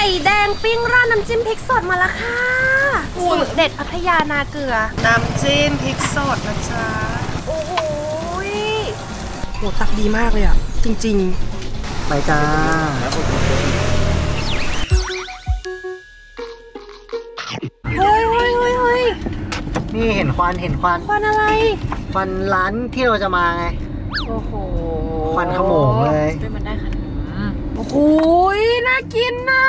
แดงปิ้งราดน้ำจิ้มพริกสดมาแล้วค่ะสูตรเด็ดพัทยานาเกลือน้ำจิ้มพริกสดนะจ๊ะโอ้โหโหตักดีมากเลยอ่ะจริงๆไปจ้าเฮ้ยนี่เห็นควันอะไรควันร้านที่เราจะมาไงโอ้โหควันขโมงเลยมันได้ขนาดโอ้โหน่ากินนะ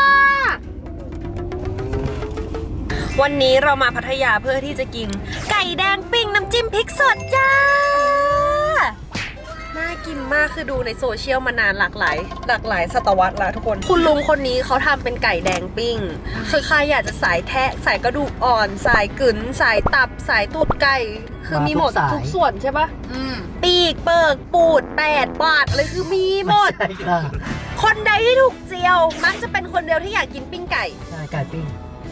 วันนี้เรามาพัทยาเพื่อที่จะกินไก่แดงปิ้งน้ำจิ้มพริกสดจ้าน่ากินมากคือดูในโซเชียลมานานหลากหลายศตวรรษแล้วทุกคนคุณลุงคนนี้เขาทำเป็นไก่แดงปิ้งคือใครอยากจะสายแทะสายกระดูกอ่อนสายกึ๋นสายตับสายตูดไก่คือมีหมดทุกส่วนใช่ปะปีกเปิกปูด8 บาทอะไรคือมีหมดคนใดที่ถูกเจียวมักจะเป็นคนเดียวที่อยากกินปิ้งไก่ไก่ปิ้ง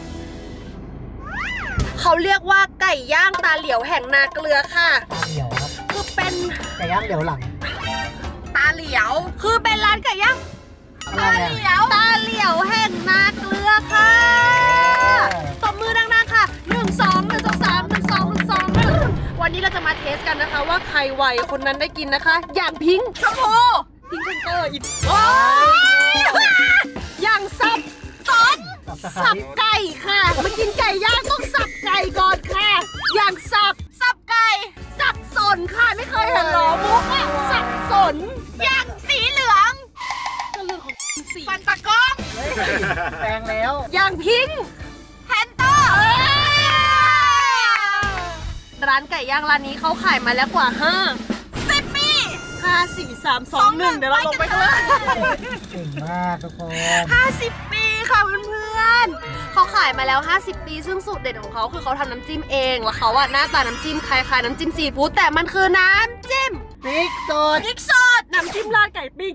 เขาเรียกว่าไก่ย่างตาเหลียวแห่งนาเกลือค่ะตาเหลียวครับคือเป็นไก่ย่างเหลียวหลังตาเหลียวคือเป็นร้านไก่ย่างตาเหลียวแห่งนาเกลือค่ะตบมือดังๆค่ะ1 2 1 2 3 1 2 1 2 1วันนี้เราจะมาเทสกันนะคะว่าใครไวคนนั้นได้กินนะคะอย่างพิงค์ชมพูพิงค์เชนเตอร์อีกอย่างสับไก่ค่ะมากินไก่ย่างต้องสับไก่ก่อนค่ะอย่างสับไก่สับสนค่ะไม่เคยเห็นหรอมุกอ่ะสับสนอย่างสีเหลืองก็เรื่องของสีฟันตะก้องแปลงแล้วอย่างพิงค์แพนเตอร์ร้านไก่ย่างร้านนี้เขาขายมาแล้วกว่า10 ปี5 4 3 2 1เดี๋ยวเราลงไปกันเลยเก่งมากทุกคน 50 ปีค่ะเพื่อนๆเขาขายมาแล้ว50 ปีซึ่งสูตรเด็ดของเขาคือเขาทำน้ำจิ้มเองแล้วเขาอะหน้าตาน้ำจิ้มคล้ายๆน้ำจิ้มซีฟู้ดแต่มันคือน้ำจิ้มพริกสดน้ำจิ้มราดไก่ปิ้ง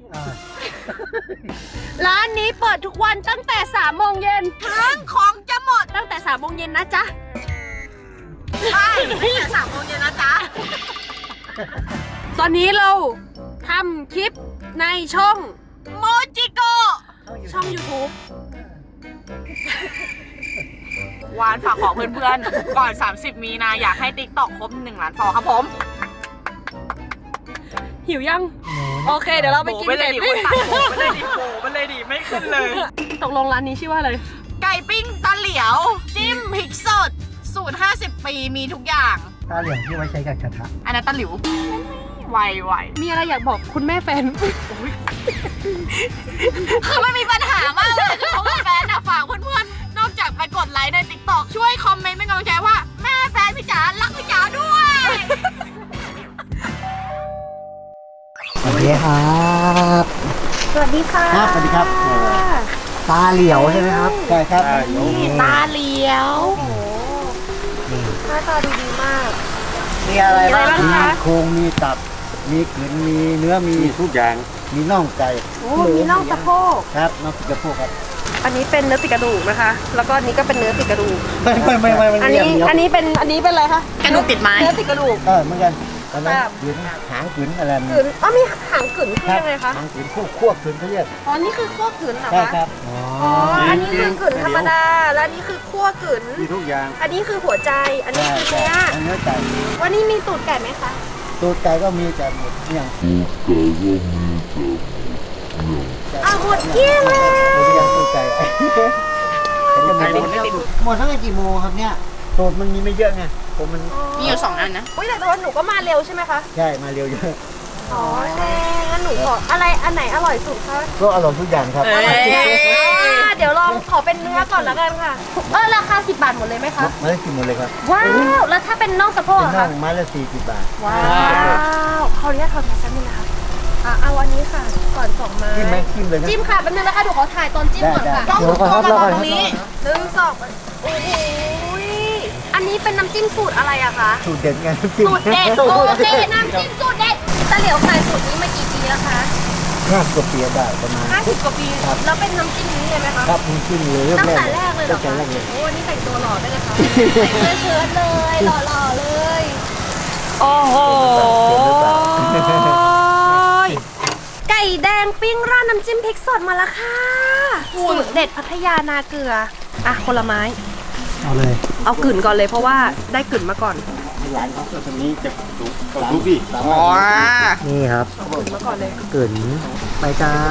ร้านนี้เปิดทุกวันตั้งแต่3 โมงเย็นถึงของจะหมดตั้งแต่3 โมงเย็นนะจ๊ะใช่ตั้งแต่3 โมงเย็นนะจ๊ะตอนนี้เราทำคลิปในช่องโมจิโกช่อง YouTube วานฝากของเพื่อนๆก่อน30 มีนาอยากให้ TikTok ครบ1 ล้านฟอลครับผมหิวยังโอเคเดี๋ยวเราไปกินไก่ปิ้งมันเลยดิไม่ขึ้นเลยตกลงร้านนี้ชื่อว่าอะไรไก่ปิ้งตาเหลียวจิ้มพริกสดสูตร50 ปีมีทุกอย่างตาเหลียวที่ไว้ใช้กับกระทะอันนั้นตาหลิวไวมีอะไรอยากบอกคุณแม่แฟนคือไม่มีปัญหามากเลยเพราะว่าแฟนฝากเพื่อนๆนอกจากไปกดไลค์ใน TikTok ช่วยคอมเมนต์เป็นกำลังใจว่าแม่แฟนพี่จ๋ารักพี่จ๋าด้วยสวัสดีครับสวัสดีค่ะสวัสดีครับตาเหลียวใช่ไหมครับใช่ครับนี่ตาเหลียวหน้าตาดูดีมากมีอะไรบ้างมีโครงมีตับมีกลืนมีเนื้อมีทุกอย่างมีน่องไก่มีน่องสะโพกครับน่องสะโพกครับอันนี้เป็นเนื้อติดกระดูกนะคะแล้วก็อันนี้ก็เป็นเนื้อติดกระดูกไม่อันนี้เป็นอะไรคะกระดูกติดไม้เนื้อติดกระดูกเหมือนกันอะไรกลืนหางกลืนอะไรกลืนมีหางกลืนคือยังไงคะหางกลืนคั่วกลืนเขาเรียกนี่คือคั่วกลืนเหรอคะใช่ครับอันนี้คือกลืนธรรมดาแล้วนี่คือคั่วกลืนมีทุกอย่างอันนี้คือหัวใจอันนี้คือเนื้อไก่วันนี้มีตูดไก่ไหมคะตูดไก่ก็มีแต่หมดอย่างหมดเกลี้ยงเลยตูดไก่หมดทั้งกี่โมงครับเนี่ยตูดมันมีไม่เยอะไงผมมันมีอยู่2 อันนะแต่ตอนหนูก็มาเร็วใช่ไหมคะใช่มาเร็วเยอะใช่งั้นหนูขออะไรอันไหนอร่อยสุดคะก็อร่อยทุกอย่างครับเดี๋ยวลองขอเป็นเนื้อก่อนแล้วกันค่ะราคา10 บาทหมดเลยไหมคะไม้ละ10หมดเลยครับว้าวแล้วถ้าเป็นน่องสะโพกค่ะไม้ละ40 บาทว้าวขออนุญาตถอดแมสนิดนะคะเอาวันนี้ค่ะก่อน2 ไม้จิ้มเลยนะจิ้มค่ะแป๊บนึงนะคะดูขอถ่ายตอนจิ้มก่อนค่ะต้องมาตรงนี้ 1 2โอ้โหอันนี้เป็นน้ำจิ้มสูตรอะไรอะคะสูตรเด็ดไงน้ำจิ้มสูตรเด็ดโอเคน้ำจิ้มสูตรเด็ดตาเหลียวขายสูตรนี้มากี่ปีแล้วคะ 50 กว่าปีได้ประมาณ 50 กว่าปีแล้วเป็นน้ำจิ้มนี้เลยไหมคะครับน้ำจิ้มเลยตั้งแต่แรกเลยเหรอคะโอ้นี่แต่งตัวหล่อได้เลยค่ะใส่เสื้อเชิ้ตเลยหล่อเลยโอ้โหไก่ก่แดงปิ้งราดน้ำจิ้มพริกสดมาแล้วค่ะสูตรเด็ดพัทยานาเกลืออ่ะคนละไม้เอาเลยเอากลิ่นก่อนเลยเพราะว่าได้กลิ่นมาก่อนร้านเขาตรงนี้จะดูพี่นี่ครับกลิ่นมาก่อนเลยกลิ่นไปจ้า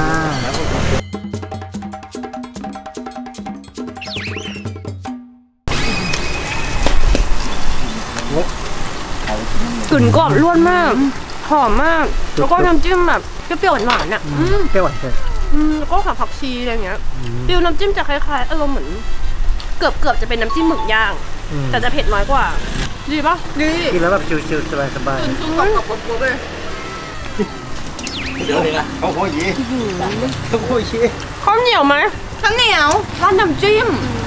กลิ่นกรอบล้วนมากหอมมากแล้วก็น้ำจิ้มแบบเปรี้ยวๆหวานๆอ่ะเปรี้ยวหวานเลยแล้วก็ผักชีอะไรเงี้ยฟิลน้ำจิ้มจะคล้ายๆเหมือนเกือบจะเป็นน้ำจิ้มหมึกย่างแต่จะเผ็ดน้อยกว่าดีปะดีกินแล้วแบบชิลๆสบายๆกับกบๆเลยเดี๋ยวเลยนะข้าวโพดยีข้าวโพดยีข้าวเหนียวไหมข้าวเหนียวร้านน้ำจิ้ม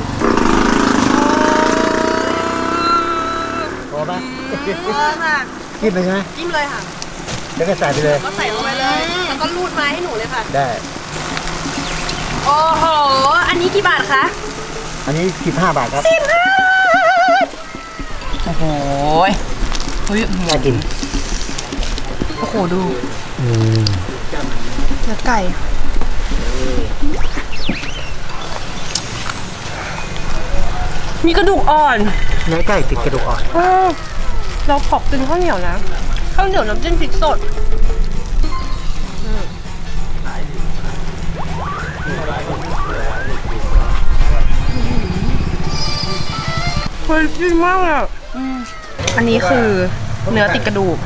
พอปะค่ะจิ้มไปใช่ไหมจิ้มเลยค่ะแล้วก็ใส่ไปเลยก็ใส่ลงไปเลยแล้วก็รูดมาให้หนูเลยค่ะได้โอ้โหอันนี้กี่บาทคะอันนี้15 บาทครับ 15 บาทโอ้โหเฮ้ยน่ากินโอ้โหดูเนื้อไก่มีกระดูกอ่อนเนื้อไก่ติดกระดูกอ่อนเราขอบกินข้าวเหนียวนะข้าวเหนียวน้ำจิ้มพริกสดเฮ้ยดีมากอ่ะอันนี้คือเนื้อติดกระดูก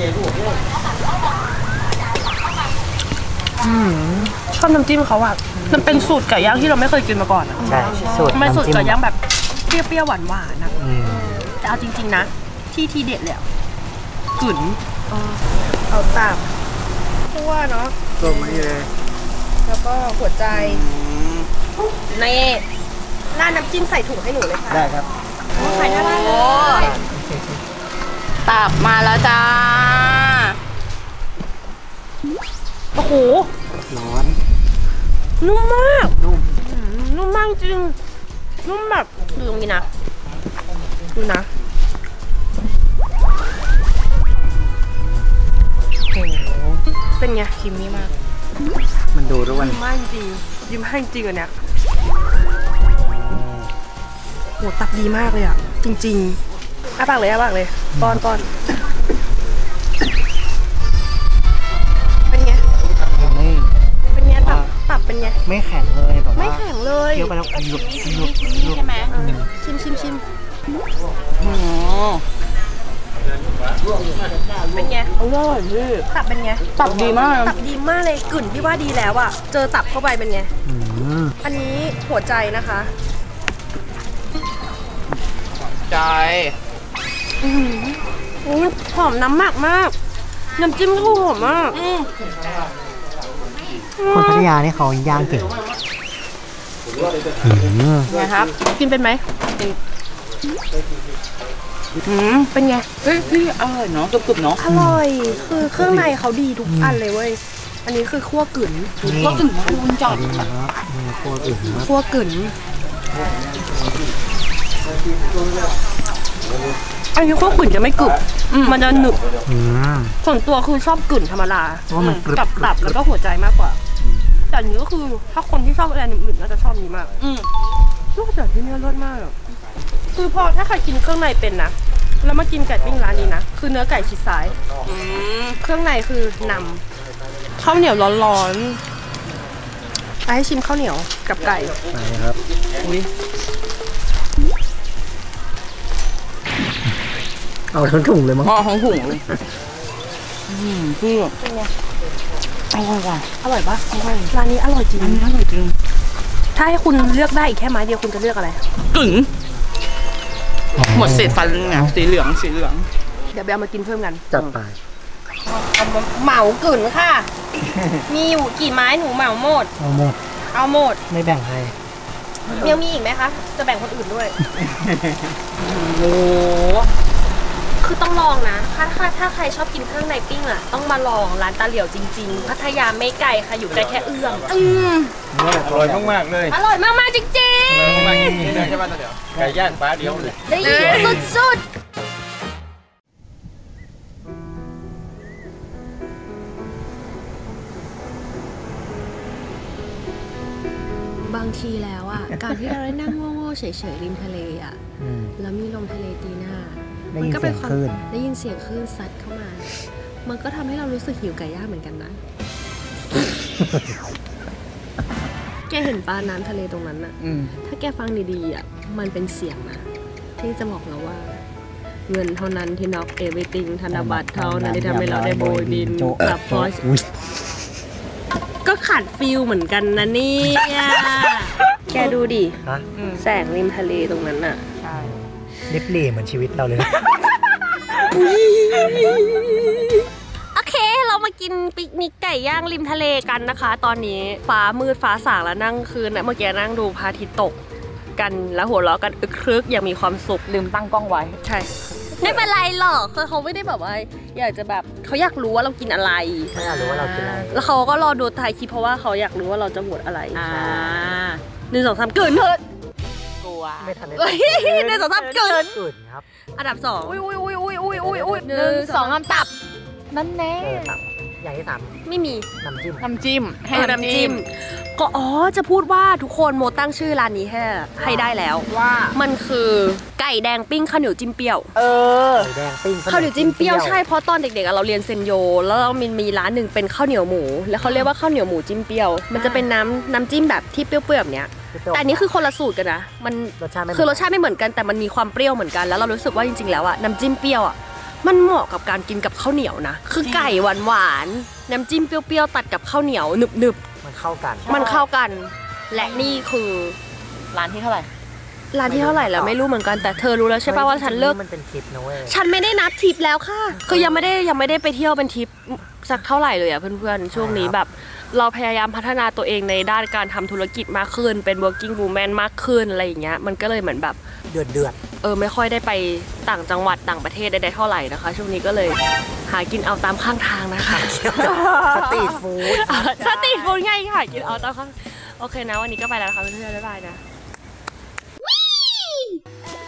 ชอบน้ำจิ้มเขาอ่ะมันเป็นสูตรไก่ย่างที่เราไม่เคยกินมาก่อนใช่สูตรไม่สูตรไก่ย่างแบบเปรี้ยวๆหวานๆนะแต่เอาจริงๆนะที่เด็ดเลยกลิ่นเอาตับคั่วเนาะตัวมันนี่เลยแล้วก็หัวใจในร้านน้ำจิ้มใส่ถุงให้หนูเลยค่ะได้ครับใส่ได้เลยตับมาแล้วจ้าโอ้โหร้อนนุ่มมากนุ่มมากจริงนุ่มแบบดูตรงนี้นะดูนะเป็นไงคิมมี่มากมันดูด้วยยิ้มให้จริงยิ้มให้จริงอันเนี้ยโหตับดีมากเลยอ่ะจริงๆอ้าปากเลยป้อนเป็นไงเป็นไงตับเป็นไงไม่แข็งเลยแบบไม่แข็งเลยเคี้ยวไปแล้วหยุบใช่ไหมชิมเป็นไงอร่อยพี่ตับเป็นไงตับดีมากเลยกลิ่นที่ว่าดีแล้วอ่ะเจอตับเข้าไปเป็นไงอันนี้หัวใจนะคะใจหอมน้ำหมักมากน้ำจิ้มก็หอมมากคนพัทยาเนี่ยเขาย่างเก่งนะครับกินเป็นไหมเป็นไงเฮ้ยพี่อร่อยเนาะกรึบๆเนาะอร่อยคือเครื่องในเขาดีทุกอันเลยเว้ยอันนี้คือคั่วกึ๋นคุณจอดคั่วกึ๋นอันนี้คั่วกึ๋นจะไม่กรึบมันจะหนึบส่วนตัวคือชอบกึ๋นธรรมดากับตับแล้วก็หัวใจมากกว่าแต่อันนี้ก็คือถ้าคนที่ชอบอะไรหนึบๆน่าจะชอบนี้มากรสจัดที่นี่รสมากคือพอถ้าใครกินเครื่องในเป็นนะแล้วมากินไก่ปิ้งร้านนี้นะคือเนื้อไก่ชิดซ้ายเครื่องในคือนำข้าวเหนียวร้อนๆให้ชิมข้าวเหนียวกับไก่ครับเอาทั้งถุงเลยมั้งทั้งถุงเลยพี่เป็นไงอร่อยว่ะอร่อยปะร้านนี้อร่อยจริงอร่อยจริงถ้าให้คุณเลือกได้อีกแค่ไม้เดียวคุณจะเลือกอะไรกึ๋งหมดเศษฟันไงสีเหลืองเดี๋ยวไปเอามากินเพิ่มกันจัดไปเหมากึ๋นค่ะมีอยู่กี่ไม้หนูเหมาหมดเอาหมดไม่แบ่งให้ยังมีอีกไหมคะจะแบ่งคนอื่นด้วยโอ้คือต้องลองนะถ้าใครชอบกินเครื่องในปิ้งอ่ะต้องมาลองร้านตาเหลียวจริงๆพัทยาไม่ไกลค่ะอยู่ใกล้แค่เอื้อมอร่อยมากๆเลยอร่อยมากๆจริงๆอร่อยมากจริงๆใช่ป่ะตาเหลียวไก่ย่างฟ้าเดียวเลยสุดทีแล้วอ่ะ การที่เราได้นั่งโง่ๆเฉยๆริมทะเลอ่ะแล้วมีลมทะเลตีหน้ามันก็เป็นความได้ยินเสียงคลื่นซัดเข้ามามันก็ทำให้เรารู้สึกหิวไก่ย่างเหมือนกันนะ แกเห็นปลาน้ำทะเลตรงนั้นอ่ะถ้าแกฟังดีๆอ่ะมันเป็นเสียงนะที่จะบอกเราว่าเงินเท่านั้นที่น็อก everything ธนบัตรเท่านั้นที่ทำให้เราได้โบยบินกับพอชก็ขาดฟิลเหมือนกันนะเนี่ยแกดูดิแสงริมทะเลตรงนั้นน่ะลิบลี่เหมือนชีวิตเราเลยโอเคเรามากินปิกนิกไก่ย่างริมทะเลกันนะคะตอนนี้ฟ้ามืดฟ้าสางแล้วนั่งคืนนะเมื่อกี้นั่งดูพระอาทิตย์ตกกันแล้วหัวเราะกันอึกครึกอย่างมีความสุขลืมตั้งกล้องไว้ใช่ไม่เป็นไรหรอกคือเขาไม่ได้แบบว่าอยากจะแบบเขาอยากรู้ว่าเรากินอะไรเขาอยากรู้ว่าเรากินอะไรแล้วเขาก็รอดูท้ายคลิปเพราะว่าเขาอยากรู้ว่าเราจะโหวตอะไร1 2 3เกินเถอะกลัวไม่ทันเลย 1 2 3เกินครับอันดับ2 อุ้ย1 2 3ตับนั่นแน่อย่างที่3 ไม่มีน้ำจิ้มให้น้ำจิ้มก็จะพูดว่าทุกคนโมตั้งชื่อร้านนี้ให้ได้แล้วว่ามันคือไก่แดงปิ้งข้าวเหนียวจิ้มเปรี้ยวไก่แดงปิ้งข้าวเหนียวจิ้มเปรี้ยวใช่เพราะตอนเด็กๆเราเรียนเซนโยแล้วเรามีร้านหนึ่งเป็นข้าวเหนียวหมูแล้วเขาเรียกว่าข้าวเหนียวหมูจิ้มเปรี้ยวมันจะเป็นน้ำจิ้มแบบที่เปรี้ยวๆแบบเนี้ยแต่อันนี้คือคนละสูตรกันนะมันคือรสชาติไม่เหมือนกันแต่มันมีความเปรี้ยวเหมือนกันแล้วเรารู้สึกว่าจริงๆแล้วน้ำจิ้มเปรี้ยวมันเหมาะกับการกินกับข้าวเหนียวนะคือไก่หวานๆน้ำจิ้มเปรี้ยวๆตัดกับข้าวเหนียวหนึบๆมันเข้ากันและนี่คือร้านที่เท่าไหร่แล้วไม่รู้เหมือนกันแต่เธอรู้แล้วใช่ป่ะว่าฉันเลิกมันเป็นทริปนะเว้ยฉันไม่ได้นับทริปแล้วค่ะคือยังไม่ได้ไปเที่ยวเป็นทริปสักเท่าไหร่เลยเพื่อนๆช่วงนี้แบบเราพยายามพัฒนาตัวเองในด้านการทำธุรกิจมากขึ้นเป็น working woman มากขึ้นอะไรอย่างเงี้ยมันก็เลยเหมือนแบบเดือดไม่ค่อยได้ไปต่างจังหวัดต่างประเทศใดๆเท่าไหร่นะคะช่วงนี้ก็เลยหากินเอาตามข้างทางนะคะสตรีทฟู้ดง่ายค่ะกินเอาตามข้างโอเคนะวันนี้ก็ไปแล้วค่ะเพื่อนๆบ๊ายบายนะ